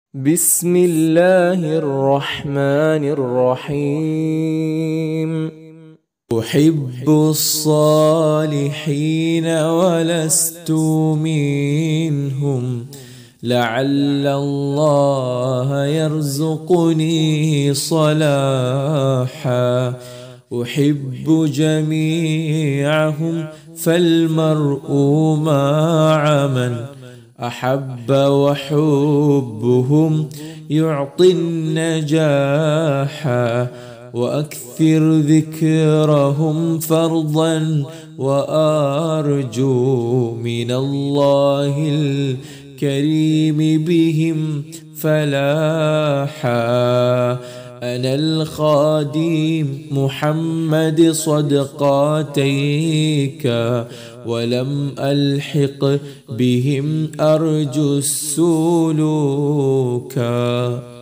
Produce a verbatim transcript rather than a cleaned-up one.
بسم الله الرحمن الرحيم. أحب الصالحين ولست منهم، لعل الله يرزقني صلاحا. أحب جميعهم فالمرء مع من أحب، وحبهم يعطي النجاحا. وأكثر ذكرهم فرضا، وأرجو من الله الكريم بهم فلاحا. أنا الخادم محمد صدقاتيك، ولم ألحق بهم أرجو السلوكا.